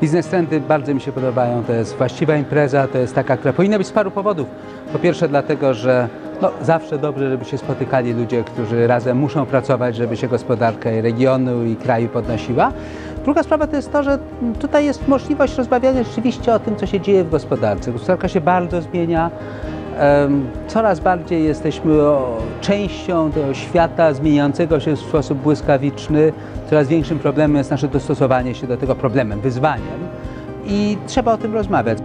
Biznes Trendy bardzo mi się podobają, to jest właściwa impreza, to jest taka, która powinna być z paru powodów. Po pierwsze dlatego, że zawsze dobrze, żeby się spotykali ludzie, którzy razem muszą pracować, żeby się gospodarka i regionu i kraju podnosiła. Druga sprawa to jest to, że tutaj jest możliwość rozmawiania rzeczywiście o tym, co się dzieje w gospodarce. Gospodarka się bardzo zmienia. Coraz bardziej jesteśmy częścią tego świata zmieniającego się w sposób błyskawiczny. Coraz większym problemem jest nasze dostosowanie się do tego wyzwaniem i trzeba o tym rozmawiać.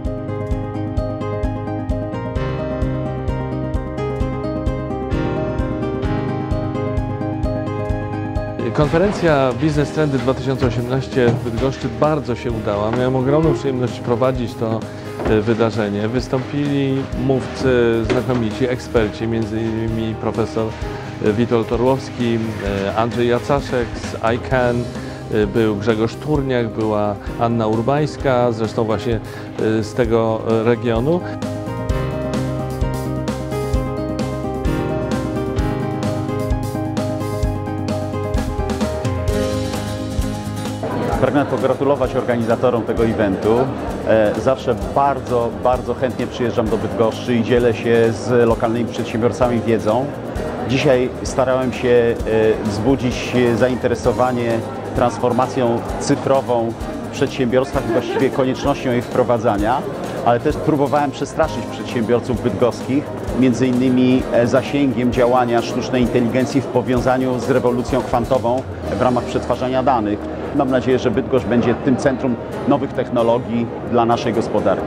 Konferencja Biznes Trendy 2018 w Bydgoszczy bardzo się udała. Miałem ogromną przyjemność prowadzić to wydarzenie. Wystąpili mówcy znakomici, eksperci, m.in. profesor Witold Orłowski, Andrzej Jacaszek z ICANN, był Grzegorz Turniak, była Anna Urbańska, zresztą właśnie z tego regionu. Pragnę pogratulować organizatorom tego eventu. Zawsze bardzo chętnie przyjeżdżam do Bydgoszczy i dzielę się z lokalnymi przedsiębiorcami wiedzą. Dzisiaj starałem się wzbudzić zainteresowanie transformacją cyfrową w przedsiębiorstwach i właściwie koniecznością jej wprowadzania, ale też próbowałem przestraszyć przedsiębiorców bydgoskich, między innymi zasięgiem działania sztucznej inteligencji w powiązaniu z rewolucją kwantową w ramach przetwarzania danych. Mam nadzieję, że Bydgoszcz będzie tym centrum nowych technologii dla naszej gospodarki.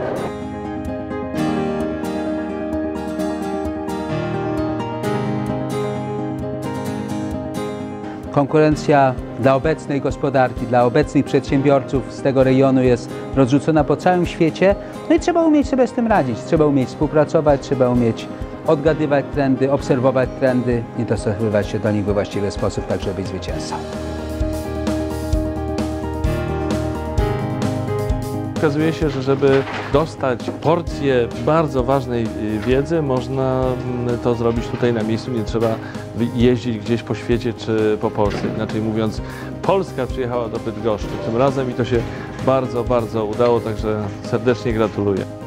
Konkurencja dla obecnej gospodarki, dla obecnych przedsiębiorców z tego rejonu jest rozrzucona po całym świecie. No i trzeba umieć sobie z tym radzić. Trzeba umieć współpracować, trzeba umieć odgadywać trendy, obserwować trendy i dostosowywać się do nich we właściwy sposób, tak żeby być zwycięzcą. Okazuje się, że żeby dostać porcję bardzo ważnej wiedzy, można to zrobić tutaj na miejscu, nie trzeba jeździć gdzieś po świecie czy po Polsce. Inaczej mówiąc, Polska przyjechała do Bydgoszczy tym razem i to się bardzo udało, także serdecznie gratuluję.